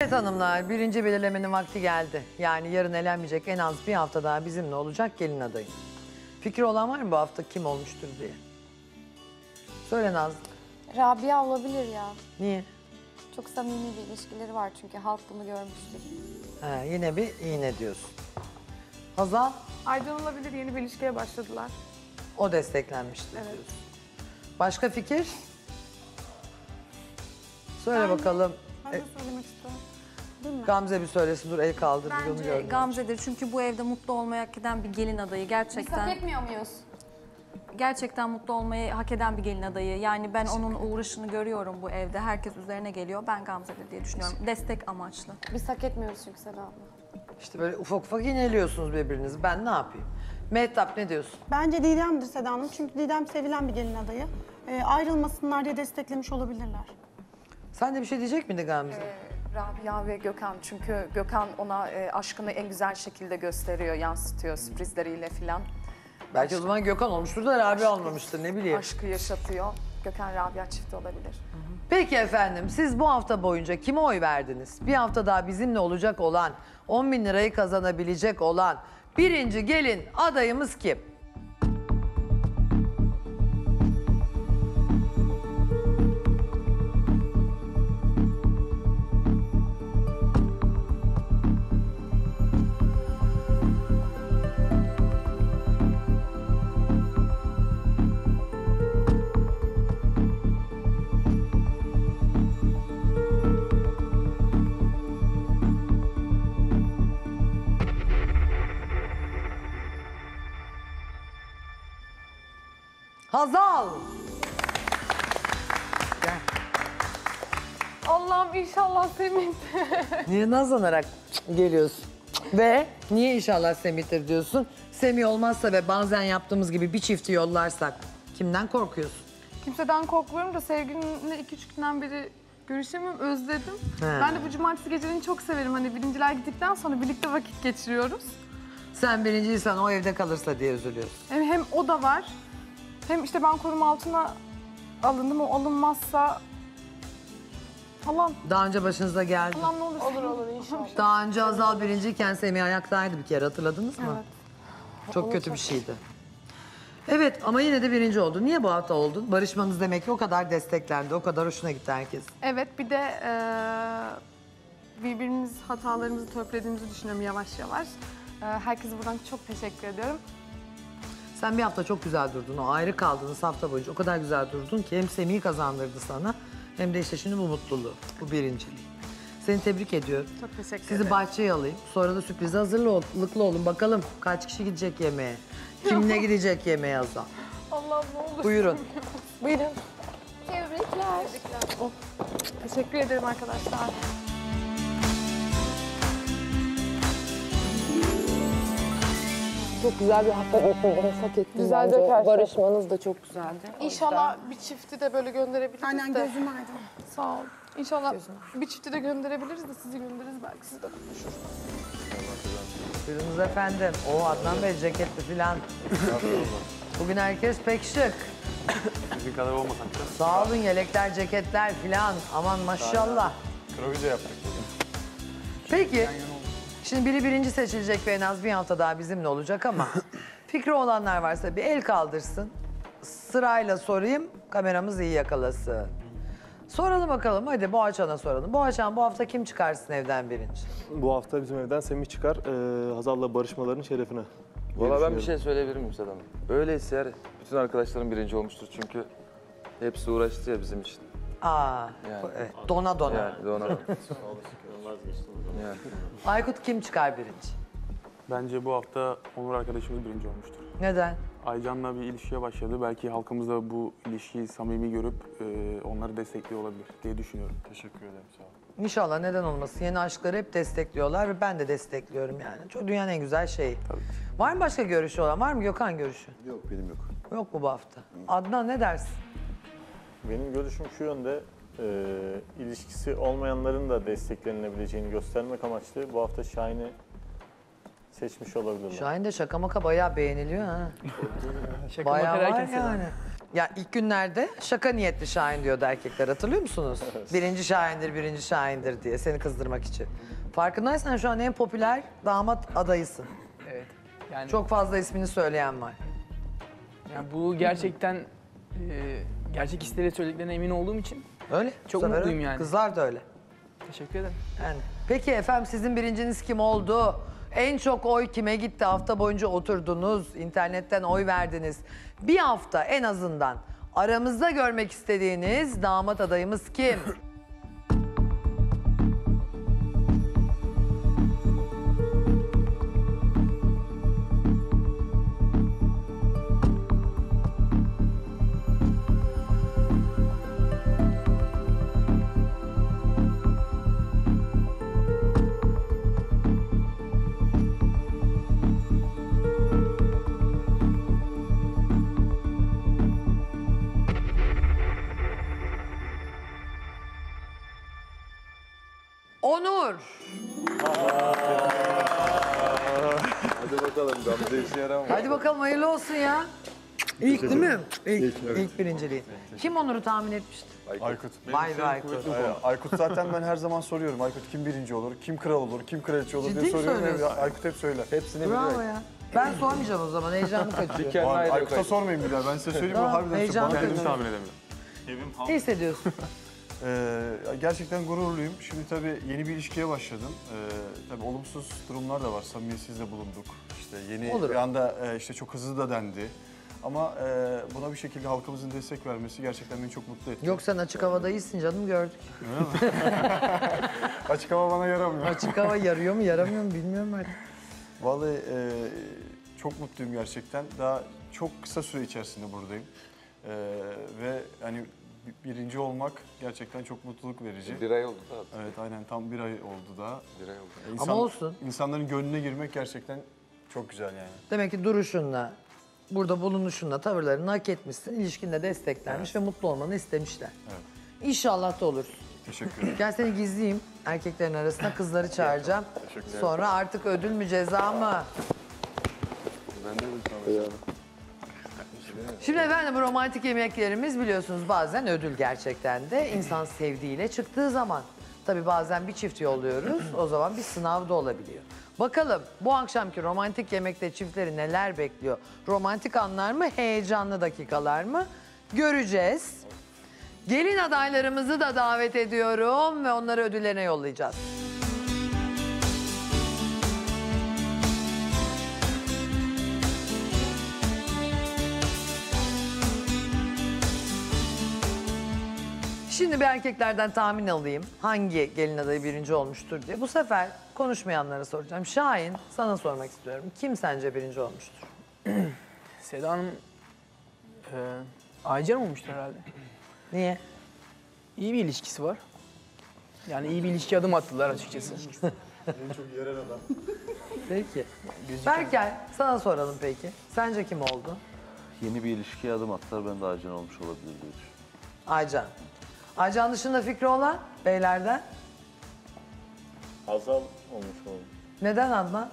Evet hanımlar, birinci belirlemenin vakti geldi. Yani yarın elenmeyecek en az bir hafta daha bizimle olacak gelin adayı. Fikri olan var mı bu hafta kim olmuştur diye? Söyle Nazlı. Rabia olabilir ya. Niye? Çok samimi bir ilişkileri var çünkü halk bunu görmüştür. Ha, yine bir iğne diyorsun. Hazal, Aydan olabilir, yeni bir ilişkiye başladılar. o desteklenmiştir Evet. diyorsun. Başka fikir? Söyle bakalım. Ben de söylemek istiyorum. Gamze bir söylesin, dur el kaldır. bir onu Bence gördüm. Gamze'dir çünkü bu evde mutlu olmayı hak eden bir gelin adayı. Biz Gerçekten hak etmiyor muyuz? gerçekten mutlu olmayı hak eden bir gelin adayı. Yani ben onun uğraşını görüyorum bu evde. Herkes üzerine geliyor. Ben Gamze'dir diye düşünüyorum. Destek amaçlı. Biz hak etmiyoruz çünkü Seda abla. İşte böyle ufak ufak iğneliyorsunuz birbirinizi. Ben ne yapayım? Mehtap ne diyorsun? Bence Didem'dir Seda Hanım. Çünkü Didem sevilen bir gelin adayı. Ayrılmasınlar diye desteklemiş olabilirler. Sen de bir şey diyecek miydin Gamze? Rabia ve Gökhan, çünkü Gökhan ona aşkını en güzel şekilde gösteriyor, yansıtıyor sürprizleriyle filan. Belki o zaman Gökhan olmuştur da Rabia olmamıştır, ne bileyim. Aşkı yaşatıyor. Gökhan Rabia çifti olabilir. Peki efendim, siz bu hafta boyunca kime oy verdiniz? Bir hafta daha bizimle olacak olan, 10 bin lirayı kazanabilecek olan birinci gelin adayımız kim? Hazal! Allah'ım inşallah Semih. Niye nazlanarak geliyorsun? Ve niye inşallah Semih'tir diyorsun? Semih olmazsa ve bazen yaptığımız gibi bir çifti yollarsak kimden korkuyorsun? Kimseden korkmuyorum da sevgilimle 2-3 günden beri görüşemiyorum, özledim. Ben de bu cumartesi gecelerini çok severim. Hani birinciler gittikten sonra birlikte vakit geçiriyoruz. Sen birinciysen o evde kalırsa diye üzülüyorsun. Hem o da var. Hem işte ben koruma altına alındım. O alınmazsa... Allah'ım, Daha önce başınıza geldi. Allah'ım ne olur. Olur inşallah. Daha önce Hazal birinciyken Semih ayaktaydı bir kere, hatırladınız mı? Evet. Çok kötü bir şeydi. Evet ama yine de birinci oldun. Niye bu hafta oldun? Barışmanız demek ki o kadar desteklendi, o kadar hoşuna gitti herkes. Evet, bir de birbirimiz hatalarımızı törpülediğimizi düşünüyorum yavaş yavaş. Herkese buradan çok teşekkür ediyorum. Sen bir hafta çok güzel durdun. O ayrı kaldığınız hafta boyunca o kadar güzel durdun ki hem Semih'i kazandırdı sana hem de işte şimdi bu mutluluğu, bu birinciliği. Seni tebrik ediyorum. Çok teşekkür Sizi ederim. bahçeye alayım. Sonra da sürprize hazırlıklı olun. Bakalım kaç kişi gidecek yemeğe? Kimle gidecek yemeğe Hazal? Allah'ım ne olur. Buyurun. Buyurun. Tebrikler. Teşekkür ederim arkadaşlar. Çok güzel bir hafta geçirdiniz, hak ettiniz Güzel bence. dökersin. Barışmanız da çok güzeldi. İnşallah bir çifti de böyle gönderebiliriz Aynen de. gözüm aydın. Sağ ol. İnşallah bir çifti de gönderebiliriz de sizi göndeririz, belki siz de konuşuruz. Buyurunuz efendim. O Adnan Bey ceketli filan. Bugün herkes pek şık. Sizin kadar olmasak da Sağ olun, yelekler, ceketler filan. Aman maşallah. krovize yaptık bugün. Peki, şimdi biri birinci seçilecek ve en az bir hafta daha bizimle olacak ama fikri olanlar varsa bir el kaldırsın. Sırayla sorayım, kameramız iyi yakalasın. Soralım bakalım, hadi Boğaçan'a soralım. Boğaçan, bu hafta kim çıkarsın evden birinci? Bu hafta bizim evden Semih çıkar. Hazal'la barışmalarının şerefine. diye Valla ben bir düşünüyorum. şey söyleyebilir miyim Sedat Hanım? Öyleyse eğer bütün arkadaşlarım birinci olmuştur çünkü hepsi uğraştı ya bizim için. Aa, Yani. evet, dona dona. Yani de ona yani. Aykut kim çıkar birinci? Bence bu hafta Onur arkadaşımız birinci olmuştur. Neden? Aycan'la bir ilişkiye başladı. Belki halkımız da bu ilişkiyi samimi görüp onları destekliyor olabilir diye düşünüyorum. Teşekkür ederim, sağ olun. İnşallah, neden olmasın. Yeni aşkları hep destekliyorlar ve ben de destekliyorum yani. Çok dünyanın en güzel şeyi. Tabii ki. Var mı başka görüşü olan? Var mı Gökhan görüşü? Yok benim yok. Yok mu bu hafta? Adnan ne dersin? Benim görüşüm şu yönde, ilişkisi olmayanların da desteklenebileceğini göstermek amaçlı bu hafta Şahin'i seçmiş olabilirler. Şahin de şaka maka bayağı beğeniliyor ha. Şaka Bayağı maka var derken yani. Ya ilk günlerde şaka niyetli Şahin diyordu erkekler, hatırlıyor musunuz? Birinci Şahin'dir, birinci Şahin'dir diye seni kızdırmak için. Farkındaysan şu an en popüler damat adayısın. Evet. Yani, Çok fazla ismini söyleyen var. yani bu gerçekten gerçek hisleri söylediklerine emin olduğum için Öyle. Çok Bu sefer mutluyum öyle. yani. Kızlar da öyle. teşekkür ederim. Yani. Peki efendim, sizin birinciniz kim oldu? En çok oy kime gitti? Hafta boyunca oturdunuz, internetten oy verdiniz. Bir hafta en azından aramızda görmek istediğiniz damat adayımız kim? Onur. Hadi bakalım Gamze işe yaramıyor. Hadi bakalım, hayırlı olsun ya. İlk değil mi? İlk birinciliği. Kim Onur'u tahmin etmişti? Aykut. Vay be Aykut. Aykut zaten ben her zaman soruyorum. Aykut kim birinci olur, kim kral olur, kim kraliçe olur Ciddi diye mi soruyorum. söylüyorsun? Aykut hep söyler. Hepsini Bravo biliyor. ya. Ben sormayacağım o zaman, heyecanı kaçıyor. Kendine ayrı Aykut'a kayıt. sormayın bir daha. Ben size söyleyeyim. Tamam, O harbiden heyecan bana Kendim kaçıyor. tahmin edemiyorum. Ne hissediyorsun? Gerçekten gururluyum. Şimdi tabii yeni bir ilişkiye başladım. Tabii olumsuz durumlar da var. Samimiyetsiz de bulunduk. İşte yeni Olur. bir anda işte çok hızlı da dendi. Ama buna bir şekilde halkımızın destek vermesi gerçekten beni çok mutlu etti. Yok, sen açık havada iyisin canım, gördük. Açık hava bana yaramıyor. Açık hava yarıyor mu yaramıyor mu bilmiyorum artık. Vallahi çok mutluyum gerçekten. Daha çok kısa süre içerisinde buradayım. Ve hani birinci olmak gerçekten çok mutluluk verici. Bir ay oldu da. Evet, aynen tam bir ay oldu daha. Bir ay oldu. Ama olsun. İnsanların gönlüne girmek gerçekten çok güzel yani. Demek ki duruşunla, burada bulunuşunla, tavırlarını hak etmişsin. İlişkinde desteklenmiş ve mutlu olmanı istemişler. Evet. İnşallah da olursun. Teşekkür ederim. Gel seni gizleyeyim erkeklerin arasına, kızları çağıracağım. Teşekkür ederim. Sonra artık ödül mü ceza mı? Ben de bir Şimdi efendim, bu romantik yemeklerimiz biliyorsunuz bazen ödül gerçekten de. İnsan sevdiğiyle çıktığı zaman. Tabii bazen bir çift yolluyoruz, o zaman bir sınav da olabiliyor. Bakalım bu akşamki romantik yemekte çiftleri neler bekliyor? Romantik anlar mı, heyecanlı dakikalar mı? Göreceğiz. Gelin adaylarımızı da davet ediyorum ve onları ödüllerine yollayacağız. Şimdi bir erkeklerden tahmin alayım. Hangi gelin adayı birinci olmuştur diye. Bu sefer konuşmayanlara soracağım. Şahin, sana sormak istiyorum. Kim sence birinci olmuştur? Seda Hanım Aycan olmuştur herhalde. Niye? İyi bir ilişkisi var. Yani iyi bir ilişki adım attılar açıkçası. En çok yerel adam. Peki. Berker, sana soralım peki. Sence kim oldu? Yeni bir ilişkiye adım attılar. Ben de Aycan olmuş olabilir diye düşünüyorum. Aycan. Aycan dışında fikri olan beylerden. Hazal olmuş oldu. Neden Adnan?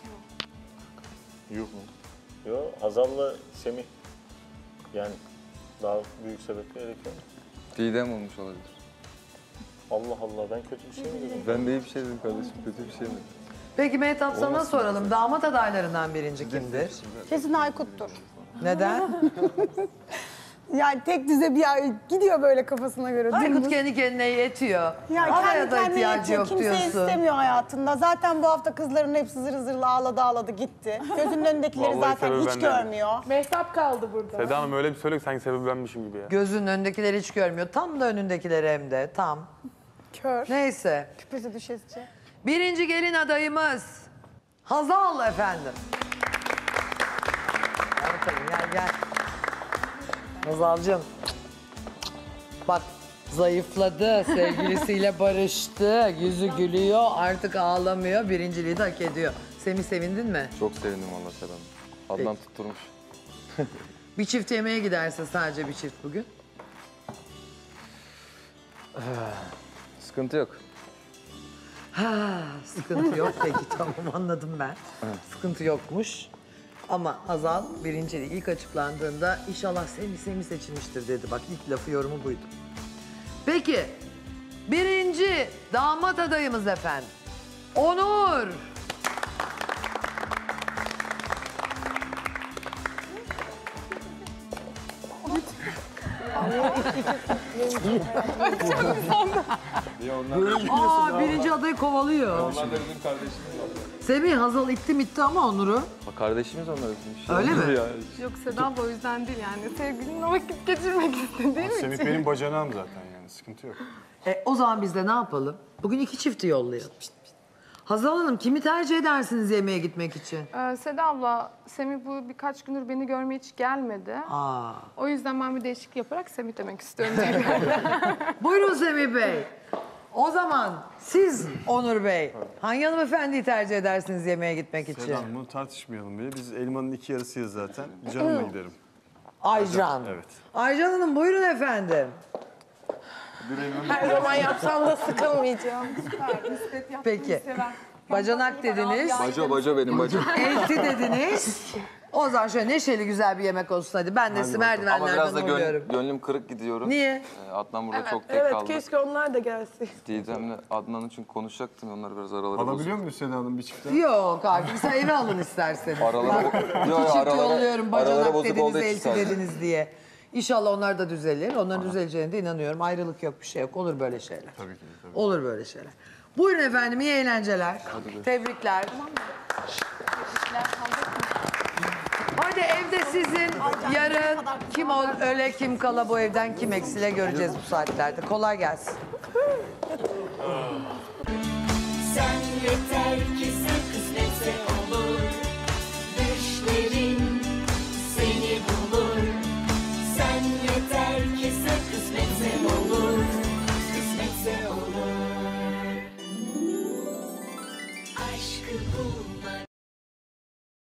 Yuh mu? Yok, Hazal'la Semih. Yani daha büyük sebepler gerekiyor. Didem olmuş olabilir. Allah Allah, ben kötü bir şey mi dedim? Ben de iyi bir şey dedim kardeşim, kötü bir şey mi? Peki Mehtap, sana soralım. Damat adaylarından birinci kimdir? Kesin Aykut'tur. Neden? Yani tek düze bir yer gidiyor böyle kafasına göre. Aykut dümdüz. kendi kendine yetiyor. Ya Havaya kendi da kendine ihtiyacı yetiyor. yok Kimseyi diyorsun. istemiyor hayatında. Zaten bu hafta kızların hepsi zır zırla ağladı gitti. Gözünün önündekileri Vallahi zaten sebebi hiç ben değilim. görmüyor. Mehtap kaldı burada. Seda Hanım öyle bir söylüyor ki sanki sebebi benmişim gibi ya. Gözünün önündekileri hiç görmüyor. Tam da önündekileri hem de. Tam. Kör. Neyse. Küpesi düşesice. Birinci gelin adayımız Hazal efendim. Gel bakalım, gel. Hazal'cığım. Bak, zayıfladı, sevgilisiyle barıştı, yüzü gülüyor, artık ağlamıyor, birinciliği de hak ediyor. Semih, sevindin mi? Çok sevindim valla Seda Hanım. Adnan Peki. tutturmuş. Bir çift yemeğe giderse, sadece bir çift bugün. Sıkıntı yok. Ha, sıkıntı yok. Peki tamam, anladım ben. Sıkıntı yokmuş. Ama Hazal birinciliği ilk açıklandığında inşallah Semih seçilmiştir dedi. Bak ilk lafı yorumu buydu. Peki birinci damat adayımız efendim. Onur. Birinci adayı kovalıyor. Onlar da bizim kardeşimiz var. Semih Hazal itti ama Onur'u. Kardeşimiz onlar bizim. Öyle mi? Yok Seda abla o yüzden değil yani. Sevgilinle vakit geçirmek istediğim için. Semih benim bacanağım zaten yani sıkıntı yok. O zaman biz de ne yapalım? Bugün 2 çifti yollayalım. Hazal Hanım kimi tercih edersiniz yemeğe gitmek için? Seda abla, Semih bu birkaç gündür beni görmeye hiç gelmedi. O yüzden ben bir değişiklik yaparak Semih demek istiyorum. Buyurun Semih Bey. O zaman siz Onur Bey, hangi hanımefendiyi tercih edersiniz yemeğe gitmek için? Sedan bunu tartışmayalım bile. Biz elmanın 2 yarısıyız zaten. Canımla giderim. Aycan. Evet. Aycan Hanım buyurun efendim. Her zaman yapsam da sıkılmayacağım. Peki. Bacanak dediniz. Baca benim baca. Elti dediniz. O zaman şöyle neşeli güzel bir yemek olsun hadi. Ben de sizi Ama merdivenlerden biraz da uğurluyorum. gönlüm kırık gidiyorum. Niye? Adnan burada çok tek Evet kaldı. keşke onlar da gelsin. Didem'le Adnan'ın çünkü konuşacaktım. Onlar biraz araları bozuldu. Alabiliyor muyuz Seda Hanım bir çiftten? Yok artık sen eve alın isterseniz. Araları Çift yolluyorum bacanak bozuk dediniz, olduğu için elti sadece. dediniz diye. İnşallah onlar da düzelir. Onların düzeleceğine de inanıyorum. Ayrılık yok bir şey yok. Olur böyle şeyler. Tabii ki. Tabii. Olur böyle şeyler. Buyurun efendim iyi eğlenceler. Tebrikler. Hadi evde sizin yarın kim öle kim kala bu evden kim eksile göreceğiz bu saatlerde. Kolay gelsin. Sen yeter ki sen kısmetse olur. Düşlerin seni bulur. Sen yeter ki sen kısmetse olur. Kısmetse olur. Aşkı bul.